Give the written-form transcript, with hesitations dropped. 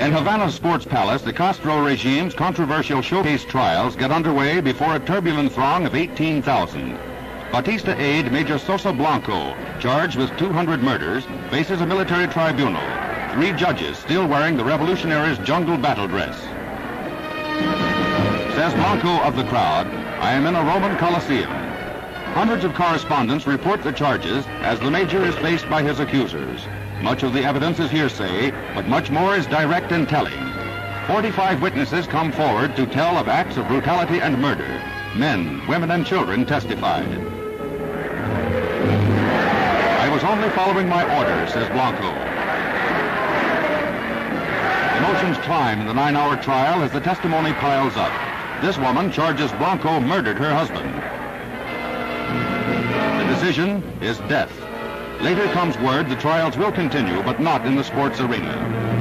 In Havana Sports Palace, the Castro regime's controversial showcase trials get underway before a turbulent throng of 18,000. Batista aide Major Sosa Blanco, charged with 200 murders, faces a military tribunal. 3 judges still wearing the revolutionaries' jungle battle dress. Says Blanco of the crowd, "I am in a Roman Colosseum." Hundreds of correspondents report the charges as the major is faced by his accusers. Much of the evidence is hearsay, but much more is direct and telling. 45 witnesses come forward to tell of acts of brutality and murder. Men, women, and children testified. "I was only following my orders," says Blanco. Emotions climb in the 9-hour trial as the testimony piles up. This woman charges Blanco murdered her husband. The decision is death. Later comes word the trials will continue, but not in the sports arena.